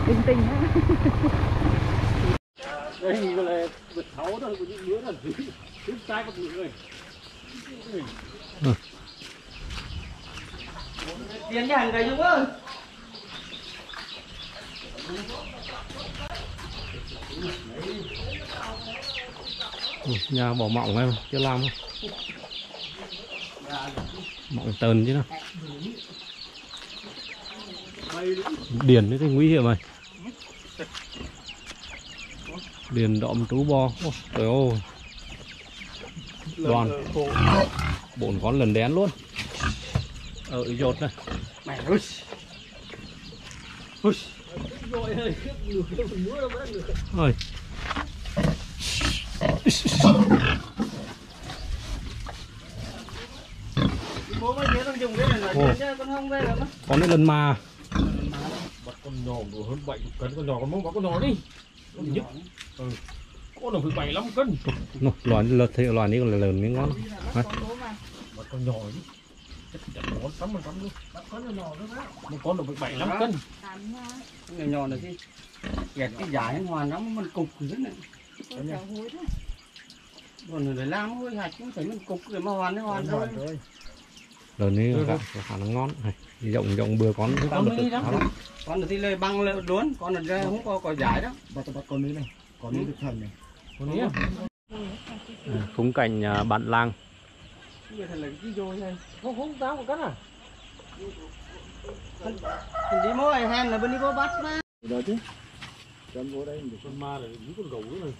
Tình tình á. Đây là vượt thấu thôi, có những đứa là đứng sai một người. Tiền nhà hàng gầy đúng không? Nhà bỏ mỏng em chưa làm không? Mỏng tờn chứ nào. Điền thì nguy hiểm rồi. Điền đọm trú bo. Ôi, trời ơi. Đoàn 4 con lần đén luôn. Dột này. Mày ơi. Ui. Ôi. Bố mới nhớ dùng cái này là chứ con không đây là nó. Con này lần mà. Bắt con nhỏ đủ hơn 70 cân, con nhỏ con mông bắt con nhỏ đi. Con nhức. Con nó phải 75 cân. Loài này còn là lớn miếng ngon. Bắt con nhỏ đi. Chắc con 8% luôn. Bắt con nhỏ nữa đó. Một con nó phải 75 cân. Nhỏ nhỏ này đi. Gẹt cái giải hoàn nó mình cục dưới này. Còn để làm hôi hạch cũng phải mình cục để mà hoàn thôi. Lớn này có khả năng ngon. Rộng bừa con con thì lấy băng lên đốn, con là không có giải đó. Bắt conนี้này. Conนี้được thần này. Conนี้. Khung cảnh bản làng. Không tao một cân à? Đi mua ai hen là bên đi mua bắt mà. Đó chứ. Con vô đây con ma là những con gấu nữa rồi.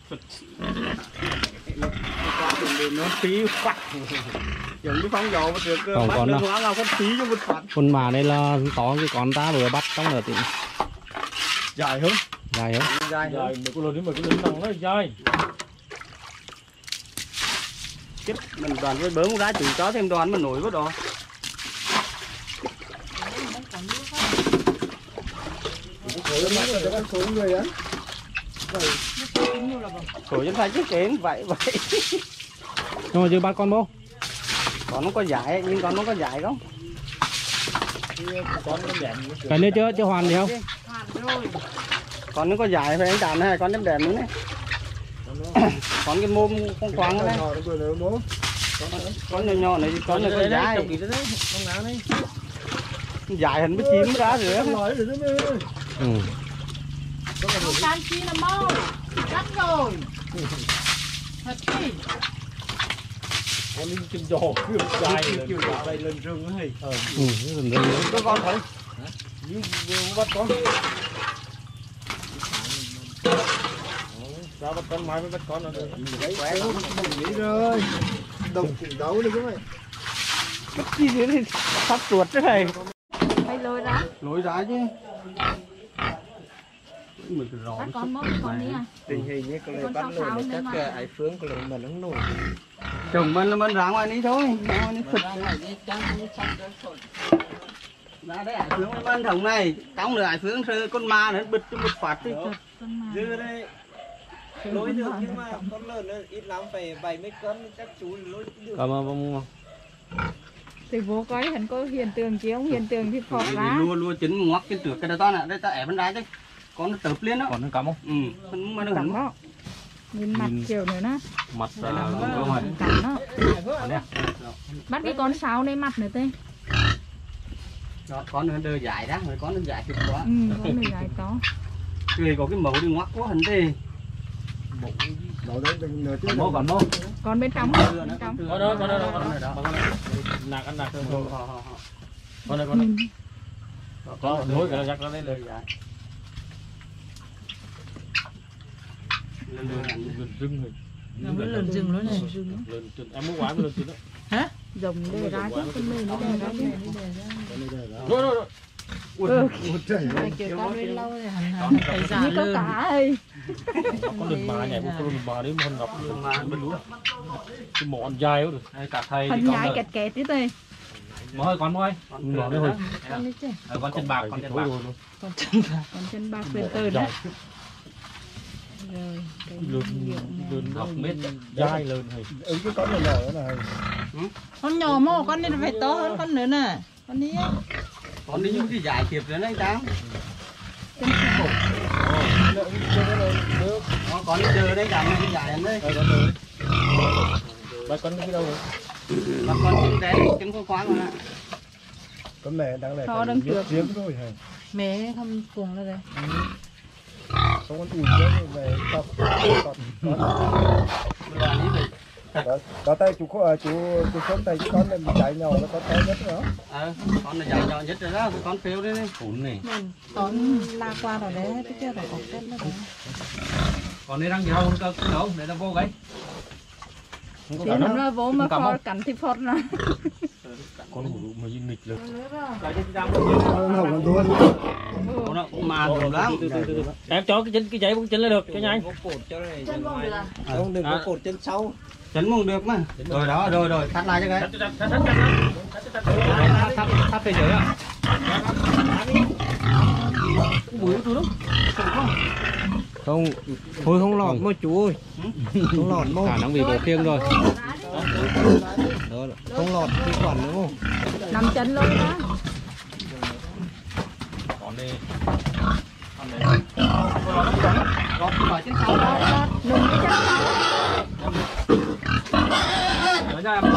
Nó phí quạt. Giống như phong dầu mà được bắt được hóa nào con phí cho một phát. Con mà này là to cái con ta vừa bắt trong là tỉnh. Dài hơn. Dài không? Dài Mấy con lớn đến mấy con lớn nặng nó dài. Chết mình đoàn với bớm ra chủ chó thêm đoàn mà nổi quá đó. Số chân phải chứ kén vậy. Nhưng mà chưa bắt con bố. Còn nó có dại nhưng còn nó có dại không? Cái này chưa hoàn gì không? Còn nó có dại phải đánh đàn này, con đếm đèn nữa này. Còn cái mồm con khoáng này. Con nhỏ này con này có dại. Dại hình với chim ra rồi. Không can chi là mau. Cắt rồi. Thật đi. Con đi chân giò kiểu dài kiểu đây lên rừng ấy. Lần rừng. Có con thấy. Nhưng bắt con. Sao bắt con mai mới bắt con rồi. Khỏe lắm. Nghĩ rồi. Đồng chỉnh đấu đi các mày. Cái gì thế thì sắp tuột thế này. Phải lôi ra. Lôi ra chứ. Bắt con mốt con đi à. Tình hình như con Con bắt sao lôi nên chắc mà. ai Phương có lôi mà nó nổi. Chồng mình là mình ra ngoài đi thôi. Ra ngoài đi phật. Ra đấy ai Phương với mình thằng này. Trong nữa ai Phương rơi con ma nó bứt cho một phát đi. Dư đây lối được nhưng mà con lớn nó ít lắm phải 70 cân chắc chú lối được. Thì bố coi hắn có hiện tượng chứ không hiện tượng thì phọt ra. Lua chín ngoắc cái trước cái đó nè, đây ta ẻ bên đáy chứ. Con nó tớp lên đó. Còn nó cắm không? Mà nó Cắm đó. Nhìn mặt chiều nữa nó. Mặt không rồi. Cắm nó. Bắt cái con sáo đây mặt nữa tê. Đó, con nó đưa dài đó, rồi con nó dài thịt quá. Con này dài to. Người có cái mẫu đi ngoắc quá hình thế. Đó đấy nửa tiếng. Còn bố. Con bên trong. Bên trong. Có đó. Nạc ăn nạc thôi. Con này. Có nối cái rắc nó lên lời dài. Lần rừng rồi. Nó mới lần rừng nữa này. Lần rừng. Em muốn quái mới lần rừng đó. Hả? Dùng đề ra chứ con mê nó đề ra chứ. Rồi. Này kiểu con lên lâu rồi hẳn phải giả Như có lương. cả ơi. Con đừng bà nhảy một con đừng bà đấy mà gặp bên lúa. Cái mỏ ăn dài rồi. Cả thầy Hình nhái kẹt kẹt tí tê. Mơ ơi con ơi. Nó đi hồi. Con đi chứ. Con chân bạc, con chân bạc. Con chân bạc bên tờ đó. Rồi, cái Lươn học mét dài lớn này. Cái con này nhỏ này. Con nhỏ mà con này phải to hơn con nữa nè. Con đi. Con đi những cái dài thiệp nữa anh Tám. chân cổ. Còn chờ đấy cả mình dài anh đấy. Bà con cái đâu rồi? Bà con cũng đen chân có khoáng rồi. Con mẹ đang này Cho đang trượt. tiếng thôi hả? Mẹ không cùng là đây. Không có ủi nữa về tập có tay chú sống tay chú con này mình chạy nhau nó có tay nhất nữa. Con này dài nhỏ nhất rồi đó, con phiêu đấy này. Phún này. Tón la qua rồi đấy, cái kia phải có kết nữa đấy. Còn đây đang nhiều cơ đâu, để nó vô cái. Thì nó vô mà khó cắn thì phốt nó. Con hủ mà nhìn nghịch rồi. Không còn luôn. Nó mà đủ lắm. Em cho cái giấy bóng chân lên được cho nhanh. Có cột cho này chân ngoài. Không đừng có cột chân sau. Chấn mông được mà. Rồi đó, rồi thắt lại cho cái. Thắt về dưới ạ. Bùi tôi đúng. Không, thôi không lọt mà chú ơi. Không lọt mông. Khả năng bị bộ khiêng rồi. Đó, không lọt cái quản nữa không? Nằm chân luôn đó. Còn đây. Gót khỏi chân sau đó. Nung cái chân sau. Nhớ ra em.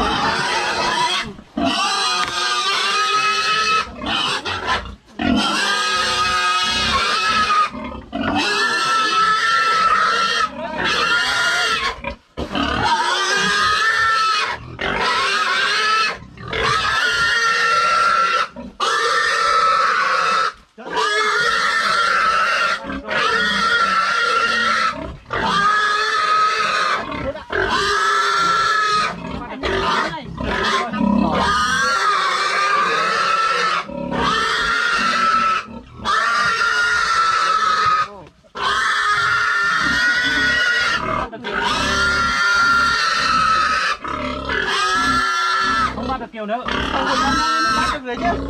Không bắt được kiểu nữa. Bắt được rồi chứ.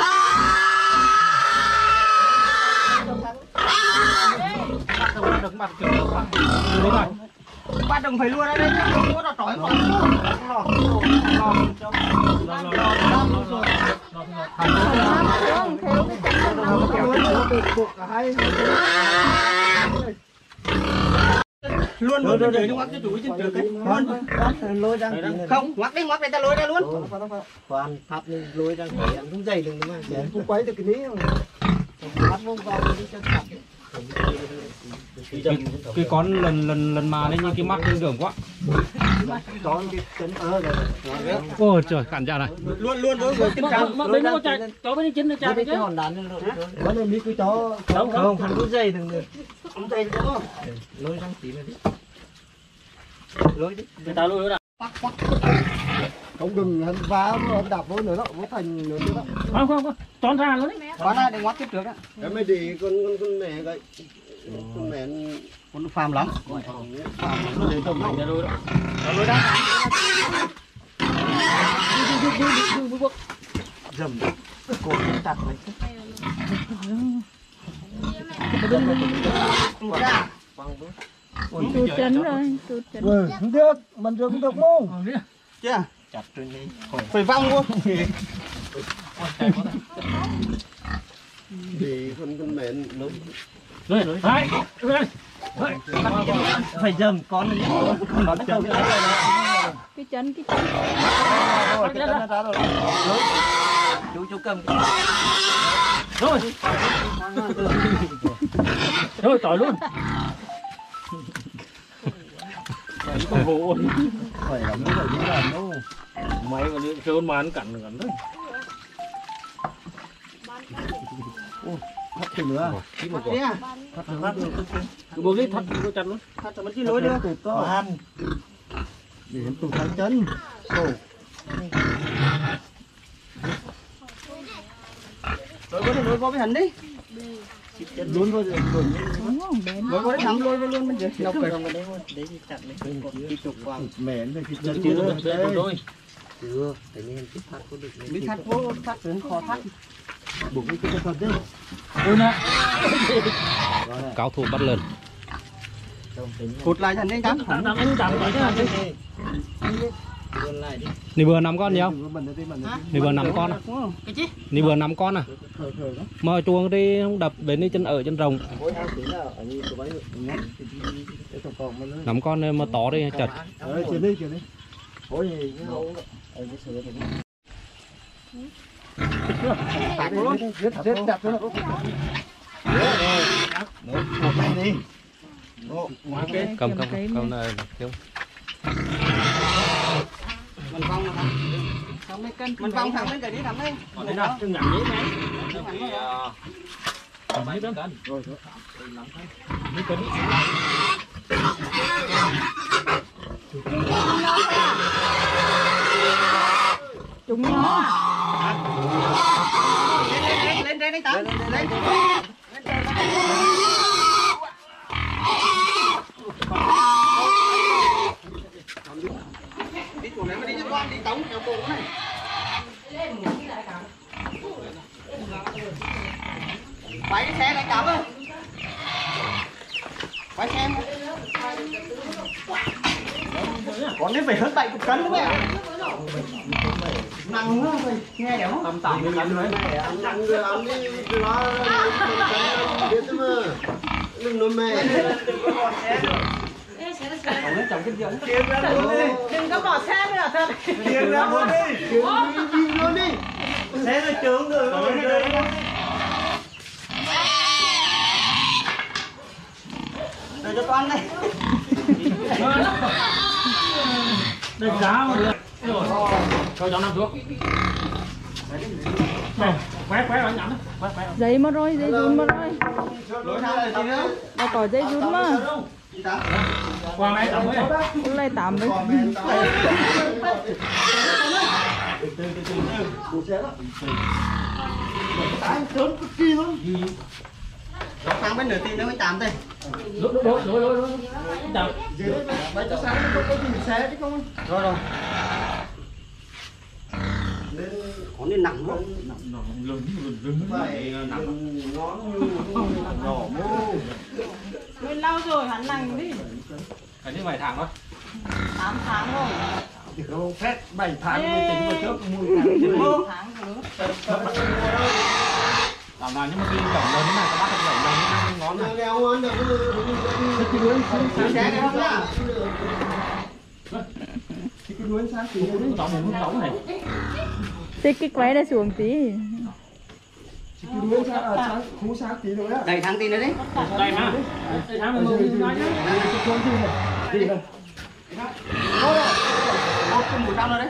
Bắt đồng phải luôn đấy chứ. Không có tỏi không. Không, theo cái chân Luôn luôn rồi ngoắc cho chủ trên trước ấy. Lôi đang Không, ngoắc đây ta lôi ra luôn. Toàn thắp lên lôi đang phải ăn cũng dày đừng mà. Cũng quấy được cái ní không? Thắp vô vào đi cho thắp. Cái con lần mà lên như cái mắt lên đường quá. Có cái chân rồi. Ôi trời, cản ra này. Luôn với chân trắng. Mà bên nó chạy, cho bên chân nó chạy Cái chứ. hòn đạn lên rồi. Có nên đi cứ chó. Không, hắn cũng dày đừng được. Không tay đó. Lôi đang tí này đi. Lôi đi. Người ta lùi nữa. Không đừng hắn vá hắn đạp vô nữa đó, vô thành nữa chứ đó. Không, tròn ra luôn đấy. Bán ra để ngoắc tiếp trước á. Em mới đi con mẹ vậy. Con mẹ Con phàm lắm. để tầm Nhà lùi đó. Lôi ra. dầm cột chặt này. tụt chân rồi, tụt chân. Không được, mình rồi cũng được không? Chưa? Chặt trên đây. Phải văng luôn. Thì con mẹ lớn. Lùi, hai. Phải dầm con này. Con nó đâu Cái chân. rồi, cái chân nó ra rồi. Chú cầm. Rồi, tỏi luôn. Con vụ. Phải lắm, phải như là đâu. Máy mà đi kêu con mà ăn cắn đấy. Thắt thì nữa. Cứ buộc đi thắt nó chặt luôn. Thắt cho mình chứ lối nữa. Có ăn. Để hắn tụt thẳng chân. Rồi có thể lối vào với hắn đi. Luôn rồi luôn. Rồi có thể thắm lối với luôn mình chứ. Đâu phải đấy thì chặt đấy. Cái trục quang. Mẹ này thì chân Chưa, chưa. rồi. Chưa, tự nhiên cái thắt có được. Đi thắt vô, thắt rồi khó thắt. Bụng cái thật đấy. Ôi nè. Cao thủ bắt lần. Cột lại cho anh cắm. Anh chạm phải chứ. Nì vừa 5 con nhiều. Nì vừa 5 con à? Cái gì? Nì vừa 5 con à? Mà chuông đi không đập đến đi chân ở chân rồng. 5 con này mà to đi chật. Cầm này kêu. Mình phong mà mình phong thằng mấy cái đi thằng ấy. Thế nào? Cứ nhặt giấy mấy. Mấy cân. Rồi. Mấy cân. Chúng nó. Lên đây tao. Lên. Đi chỗ này mà đi cho con đi tống theo cổ này. Quay cái xe này cắm ơi. Quay xe em. Con đấy phải hơn 70 cân đấy mẹ. Nặng quá rồi, nghe đéo. Tầm tầm cái cân đấy. Nặng rồi ăn đi, nó biết chứ mà. Đừng nói mẹ. Đừng có bỏ xe nữa thật. Kiêng ra luôn đi. Kiêng luôn đi. Xe nó trướng rồi. Để cho con đây. Đây giá mà được. Rồi. Cho cháu nằm xuống. Quét anh nhắm. Quét. Giấy mất rồi, giấy run mất rồi. Lối nào là gì nữa? Đã có giấy run mà. Qua mẹ tắm mới. Hôm nay tắm với. Trốn cực kỳ luôn. Sang bên nửa tin nó mới tạm đây. Lối. Chào. Bây giờ sáng nó có gì xe chứ không? Rồi. Có nên nặng không? Phải nặng ngón như nhỏ mô. Mới lâu rồi hắn lành đi. Cái này 7 tháng thôi. 8 tháng rồi. Không phép 7 tháng mới tính vào trước mùi tháng. 7 tháng rồi. Làm nào nhưng mà cái cổng lớn thế này các bác phải đẩy lên ngón này. Đeo ngon được. Xe này không nhá? Tống này. Xích cái quay này xuống tí. Đầy thằng tin nữa đấy. Đây mà. Đây tháng mình mua nói chứ. Một cùng 100 rồi đấy.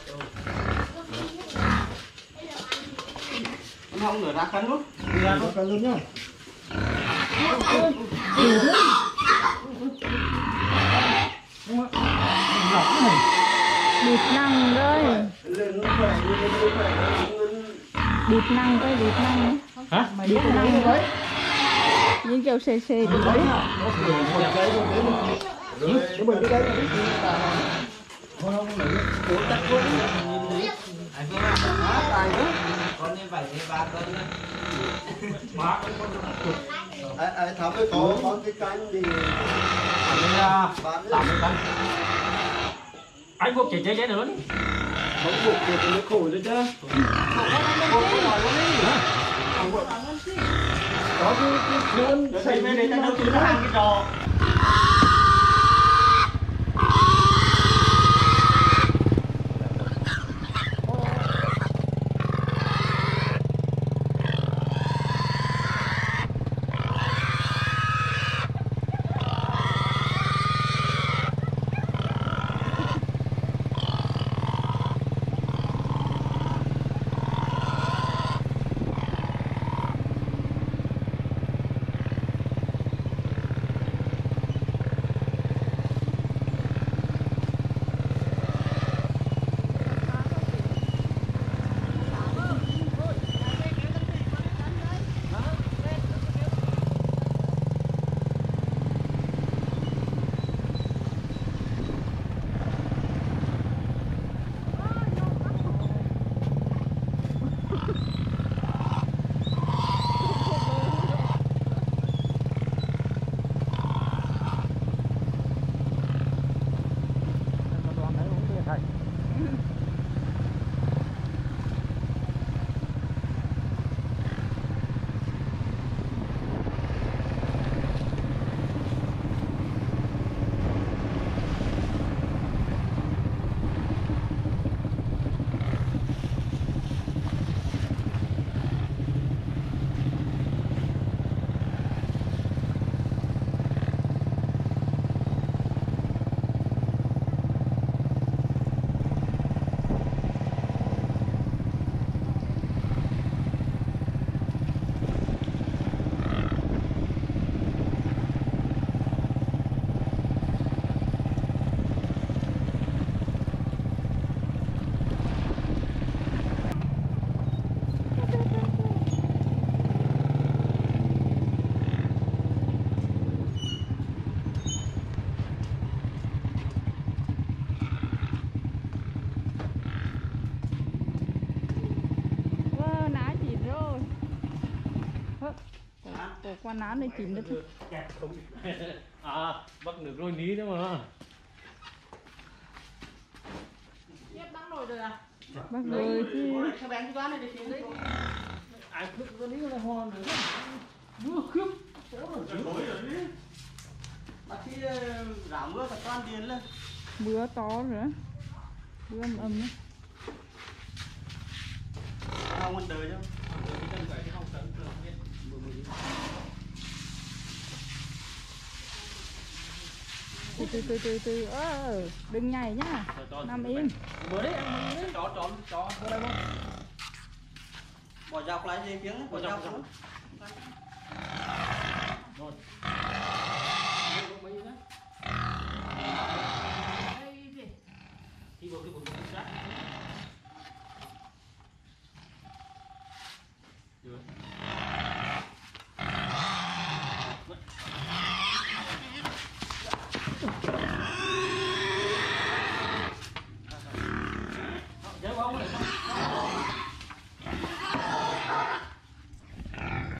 Không nửa ra cân luôn. Ra cân luôn nhá. Địt năng rồi. Địt năng coi, địt năng. Hả? Địt năng với. Những kiểu xê xê đi đấy. Con như vậy thì 3 cân nữa. Thắm mới có cái canh thì 80 cân. Anh buộc chỉ chế được luôn. không buộc thì nó khổ rồi chứ. Có cái khuôn Xây bên đây ta đâu từ nó hàng cái trò. Cổ qua nán này chín được. À bắt được rồi ní nữa mà. Tiếp đang nổi rồi à? Bác rồi chứ. Cái bánh cái toán này để chín đấy. Ai cướp cái ní là hoa nữa. Mưa cướp. Bác khi giảm mưa cả toàn tiền lên. Mưa to rồi. Mưa ầm ầm. Không ăn đời chứ. Từ đừng nhảy nhá. Nằm im. Bữa đấy ăn đấy. Chó vô đây không? Bỏ dọc lại gì tiếng, bỏ dọc xuống. Rồi. Khi bộ sát. Được.